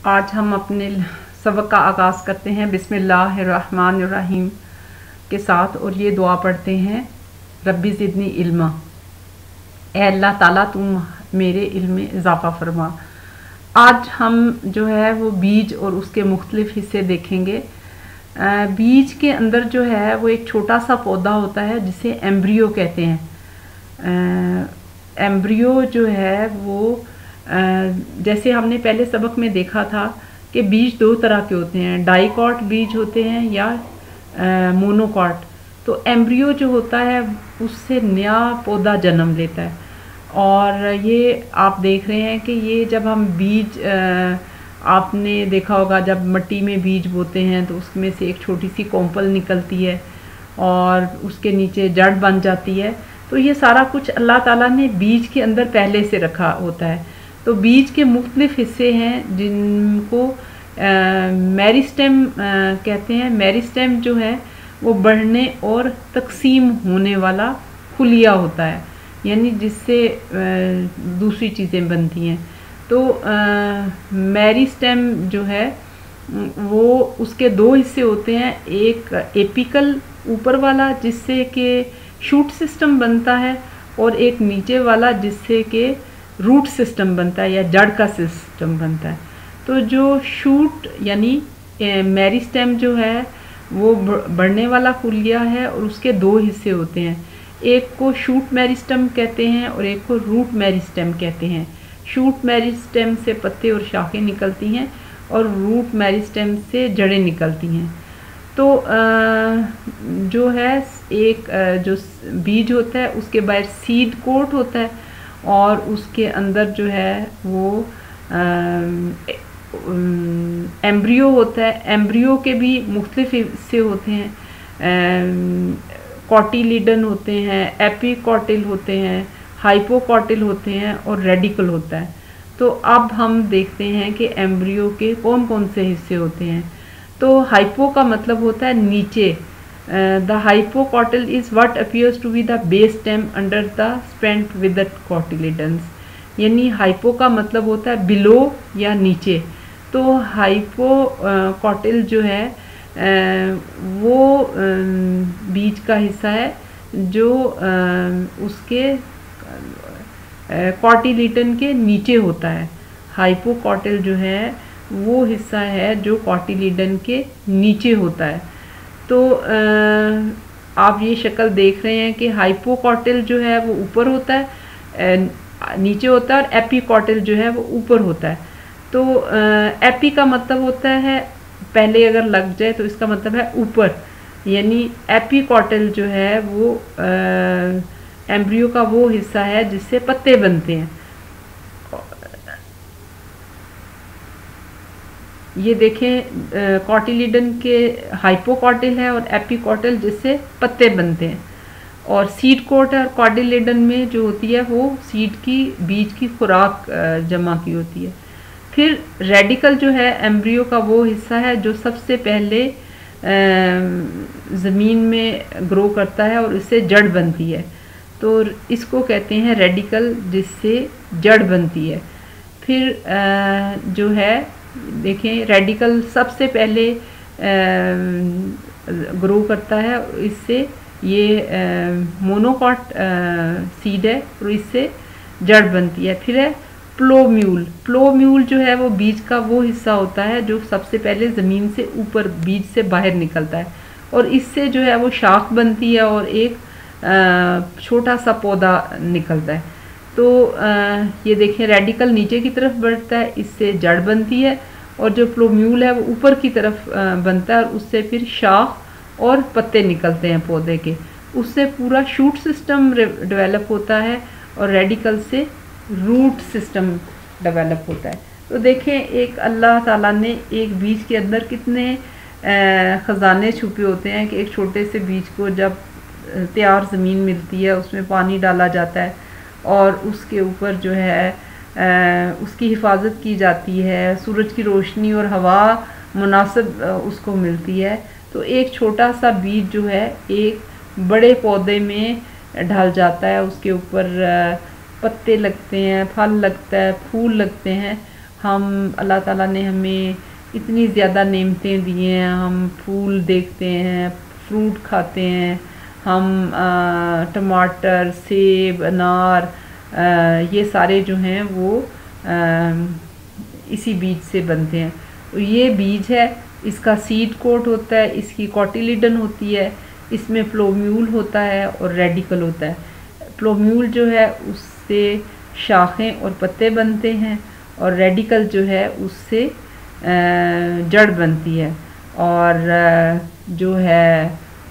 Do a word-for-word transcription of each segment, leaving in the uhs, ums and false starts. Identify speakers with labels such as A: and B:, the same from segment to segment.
A: آج ہم اپنے سبق کا آغاز کرتے ہیں بسم اللہ الرحمن الرحیم کے ساتھ، اور یہ دعا پڑھتے ہیں ربی زدنی علما، اے اللہ تعالیٰ تم میرے علم میں اضافہ فرما۔ آج ہم جو ہے وہ بیج اور اس کے مختلف حصے دیکھیں گے۔ بیج کے اندر جو ہے وہ ایک چھوٹا سا پودا ہوتا ہے جسے ایمبریو کہتے ہیں۔ ایمبریو جو ہے وہ جیسے ہم نے پہلے سبق میں دیکھا تھا کہ بیج دو طرح کے ہوتے ہیں، ڈائی کاٹ بیج ہوتے ہیں یا مونو کاٹ۔ تو ایمبریو جو ہوتا ہے اس سے نیا پودا جنم لیتا ہے، اور یہ آپ دیکھ رہے ہیں کہ یہ جب ہم بیج آپ نے دیکھا ہوگا جب مٹی میں بیج بوتے ہیں تو اس میں سے ایک چھوٹی سی کومپل نکلتی ہے اور اس کے نیچے جڑ بن جاتی ہے۔ تو یہ سارا کچھ اللہ تعالیٰ نے بیج کے اندر پہلے سے رکھا ہوتا ہے۔ تو بیج کے مختلف حصے ہیں جن کو میریسٹیم کہتے ہیں۔ میریسٹیم جو ہے وہ بڑھنے اور تقسیم ہونے والا خلیہ ہوتا ہے، یعنی جس سے دوسری چیزیں بنتی ہیں۔ تو میریسٹیم جو ہے وہ اس کے دو حصے ہوتے ہیں، ایک ایپیکل اوپر والا جس سے کہ شوٹ سسٹم بنتا ہے، اور ایک نیچے والا جس سے کہ روٹ سسٹم بنتا ہے یا جڑ کا سسٹم بنتا ہے۔ تو جو شوٹ یعنی میریسٹیم جو ہے وہ بڑھنے والا خلیہ ہے، اور اس کے دو حصے ہوتے ہیں، ایک کو شوٹ میریسٹم کہتے ہیں اور ایک کو روٹ میریسٹم کہتے ہیں۔ شوٹ میریسٹم سے پتے اور شاخیں نکلتی ہیں اور روٹ میریسٹم سے جڑیں نکلتی ہیں۔ تو جو ہے ایک جو بیج ہوتا ہے اس کے باہر سیڈ کوٹ ہوتا ہے، اور اس کے اندر جو ہے وہ ایمبریو ہوتا ہے۔ ایمبریو کے بھی مختلف حصے ہوتے ہیں، کوٹیلیڈن ہوتے ہیں، ایپی کوٹل ہوتے ہیں، ہائپو کوٹل ہوتے ہیں، اور ریڈیکل ہوتا ہے۔ تو اب ہم دیکھتے ہیں کہ ایمبریو کے کون کون سے حصے ہوتے ہیں۔ تو ہائپو کا مطلب ہوتا ہے نیچے۔ The hypocotyl is what appears to be the base stem under the stem with the cotyledons، یعنی ہائپو کا مطلب ہوتا ہے بلو یا نیچے۔ تو ہائپو کوٹل جو ہے وہ بیج کا حصہ ہے جو اس کے کوٹیلیڈن کے نیچے ہوتا ہے۔ ہائپو کوٹل جو ہے وہ حصہ ہے جو کوٹیلیڈن کے نیچے ہوتا ہے۔ تو آپ یہ شکل دیکھ رہے ہیں کہ ہائپو کوٹل جو ہے وہ اوپر ہوتا ہے، نیچے ہوتا ہے، اور ایپی کوٹل جو ہے وہ اوپر ہوتا ہے۔ تو ایپی کا مطلب ہوتا ہے پہلے اگر لگ جائے تو اس کا مطلب ہے اوپر، یعنی ایپی کوٹل جو ہے وہ ایمبریو کا وہ حصہ ہے جس سے پتے بنتے ہیں۔ یہ دیکھیں کوٹیلیڈن کے ہائپو کوٹل ہے اور ایپی کوٹل جس سے پتے بنتے ہیں، اور سیڈ کوٹ ہے، اور کوٹیلیڈن میں جو ہوتی ہے وہ سیڈ کی بیج کی خوراک جمع کی ہوتی ہے۔ پھر ریڈیکل جو ہے ایمبریو کا وہ حصہ ہے جو سب سے پہلے زمین میں گرو کرتا ہے اور اس سے جڑ بنتی ہے، تو اس کو کہتے ہیں ریڈیکل جس سے جڑ بنتی ہے۔ پھر جو ہے دیکھیں ریڈیکل سب سے پہلے گرو کرتا ہے، اس سے یہ مونوکاٹ سیڈ ہے اور اس سے جڑ بنتی ہے۔ پھر ہے پلومیول۔ پلومیول جو ہے وہ بیج کا وہ حصہ ہوتا ہے جو سب سے پہلے زمین سے اوپر بیج سے باہر نکلتا ہے، اور اس سے جو ہے وہ شاخ بنتی ہے اور ایک چھوٹا سا پودا نکلتا ہے۔ تو یہ دیکھیں ریڈیکل نیچے کی طرف بڑھتا ہے، اس سے جڑ بنتی ہے، اور جو پلومیول ہے وہ اوپر کی طرف بنتا ہے، اور اس سے پھر شاخ اور پتے نکلتے ہیں پودے کے، اس سے پورا شوٹ سسٹم ڈیولپ ہوتا ہے، اور ریڈیکل سے روٹ سسٹم ڈیولپ ہوتا ہے۔ تو دیکھیں ایک اللہ تعالیٰ نے ایک بیج کے اندر کتنے خزانے چھپے ہوتے ہیں کہ ایک چھوٹے سے بیج کو جب تیار زمین ملتی ہے اس میں پانی ڈالا جاتا ہے، اور اس کے اوپر جو ہے اس کی حفاظت کی جاتی ہے، سورج کی روشنی اور ہوا مناسب اس کو ملتی ہے، تو ایک چھوٹا سا بیج جو ہے ایک بڑے پودے میں ڈھل جاتا ہے، اس کے اوپر پتے لگتے ہیں، پھل لگتا ہے، پھول لگتے ہیں، ہم اللہ تعالیٰ نے ہمیں اتنی زیادہ نعمتیں دی ہیں، ہم پھول دیکھتے ہیں، فروٹ کھاتے ہیں، ہم ٹماٹر، سیب، انار، یہ سارے جو ہیں وہ اسی بیج سے بنتے ہیں. یہ بیج ہے، اس کا سیڈ کوٹ ہوتا ہے، اس کی کوٹیلیڈن ہوتی ہے، اس میں پلومیول ہوتا ہے اور ریڈیکل ہوتا ہے. پلومیول جو ہے اس سے شاخیں اور پتے بنتے ہیں، اور ریڈیکل جو ہے اس سے جڑ بنتی ہے، اور جو ہے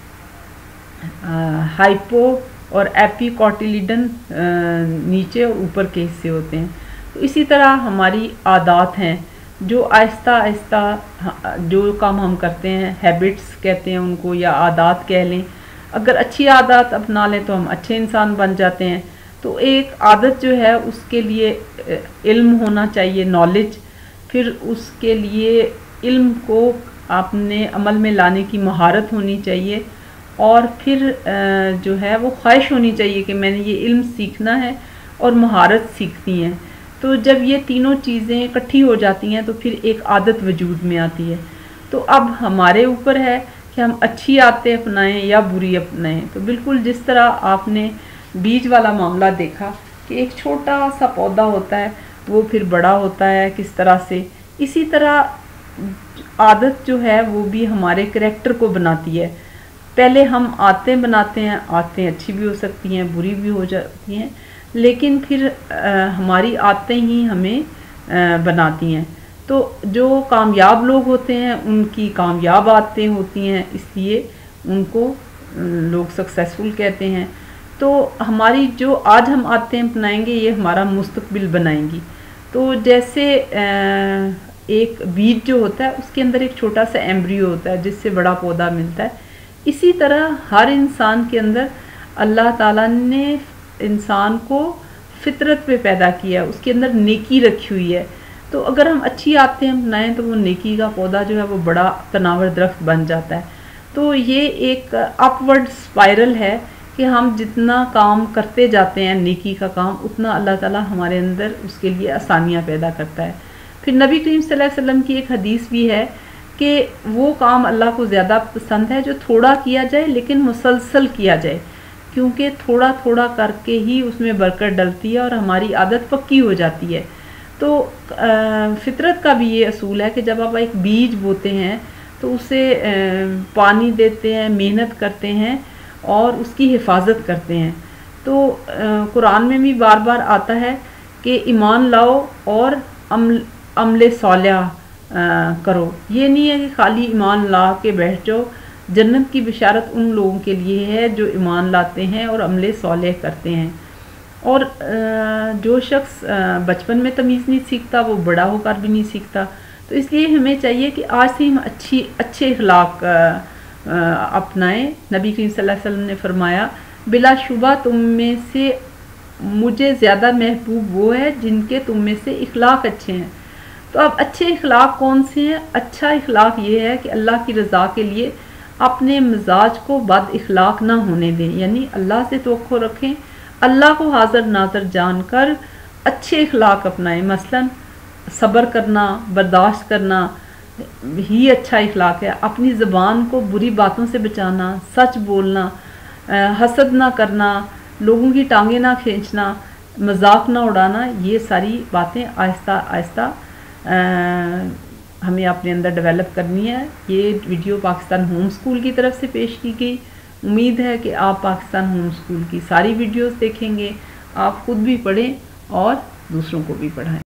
A: ہائپو اور ایپی کوٹیلیڈن نیچے اور اوپر کے حصے ہوتے ہیں. تو اسی طرح ہماری عادات ہیں جو آہستہ آہستہ جو کام ہم کرتے ہیں، ہیبٹس کہتے ہیں ان کو، یا عادات کہہ لیں. اگر اچھی عادات اپنا لیں تو ہم اچھے انسان بن جاتے ہیں. تو ایک عادت جو ہے اس کے لیے علم ہونا چاہیے، نالج، پھر اس کے لیے علم کو اپنے عمل میں لانے کی مہارت ہونی چاہیے، اور پھر جو ہے وہ خواہش ہونی چاہیے کہ میں نے یہ علم سیکھنا ہے اور مہارت سیکھتی ہیں. تو جب یہ تینوں چیزیں اکٹھی ہو جاتی ہیں تو پھر ایک عادت وجود میں آتی ہے. تو اب ہمارے اوپر ہے کہ ہم اچھی عادتیں اپنائیں یا بری اپنائیں. تو بالکل جس طرح آپ نے بیج والا معاملہ دیکھا کہ ایک چھوٹا سا پودا ہوتا ہے، وہ پھر بڑا ہوتا ہے کس طرح سے، اسی طرح عادت جو ہے وہ بھی ہمارے کریکٹر کو بناتی ہے. پہلے ہم عادتیں بناتے ہیں، عادتیں اچھی بھی ہو سکتی ہیں، بری بھی ہو جاتی ہیں، لیکن پھر ہماری عادتیں ہی ہمیں بناتی ہیں. تو جو کامیاب لوگ ہوتے ہیں ان کی کامیاب عادتیں ہوتی ہیں، اس لیے ان کو لوگ سکسیسفل کہتے ہیں. تو ہماری جو آج ہم عادتیں اپنائیں گے یہ ہمارا مستقبل بنائیں گی. تو جیسے ایک بیج جو ہوتا ہے اس کے اندر ایک چھوٹا سا ایمبریو ہوتا ہے جس سے بڑا پودا ملتا ہے، اسی طرح ہر انسان کے اندر اللہ تعالیٰ نے انسان کو فطرت پہ پیدا کیا ہے، اس کے اندر نیکی رکھی ہوئی ہے. تو اگر ہم اچھی عادتیں اپنائیں تو وہ نیکی کا پودا جو ہے وہ بڑا تناور درخت بن جاتا ہے. تو یہ ایک اپ ورڈ اسپائرل ہے کہ ہم جتنا کام کرتے جاتے ہیں نیکی کا کام، اتنا اللہ تعالیٰ ہمارے اندر اس کے لیے آسانیاں پیدا کرتا ہے. پھر نبی کریم صلی اللہ علیہ وسلم کی ایک حدیث بھی ہے کہ وہ کام اللہ کو زیادہ پسند ہے جو تھوڑا کیا جائے لیکن مسلسل کیا جائے، کیونکہ تھوڑا تھوڑا کر کے ہی اس میں برکت ڈلتی ہے اور ہماری عادت پکی ہو جاتی ہے. تو فطرت کا بھی یہ اصول ہے کہ جب آپ ایک بیج بوتے ہیں تو اسے پانی دیتے ہیں، محنت کرتے ہیں اور اس کی حفاظت کرتے ہیں. تو قرآن میں بھی بار بار آتا ہے کہ ایمان لاؤ اور عمل عمل صالح کرو. یہ نہیں ہے کہ خالی ایمان لا کے بیٹھ جاؤ. جنت کی بشارت ان لوگوں کے لیے ہے جو ایمان لاتے ہیں اور عمل صالح کرتے ہیں. اور جو شخص بچپن میں تمیز نہیں سیکھتا وہ بڑا ہو کر بھی نہیں سیکھتا. تو اس لیے ہمیں چاہیے کہ آج سے ہم اچھی اچھے اخلاق اپنائیں. نبی کریم صلی اللہ علیہ وسلم نے فرمایا بلا شبہ تم میں سے مجھے زیادہ محبوب وہ ہے جن کے تم میں سے اخلاق اچھے ہیں. تو اب اچھے اخلاق کون سے ہیں؟ اچھا اخلاق یہ ہے کہ اللہ کی رضا کے لیے اپنے مزاج کو بد اخلاق نہ ہونے دیں، یعنی اللہ سے توقع رکھیں، اللہ کو حاضر ناظر جان کر اچھے اخلاق اپنائیں. مثلا صبر کرنا، برداشت کرنا ہی اچھا اخلاق ہے. اپنی زبان کو بری باتوں سے بچانا، سچ بولنا، حسد نہ کرنا، لوگوں کی ٹانگیں نہ کھینچنا، مذاق نہ اڑانا، یہ ساری باتیں آہستہ آہستہ ہمیں اپنے اندر ڈیولپ کرنی ہے. یہ ویڈیو پاکستان ہوم اسکول کی طرف سے پیش کی گئی. امید ہے کہ آپ پاکستان ہوم اسکول کی ساری ویڈیوز دیکھیں گے، آپ خود بھی پڑھیں اور دوسروں کو بھی پڑھائیں.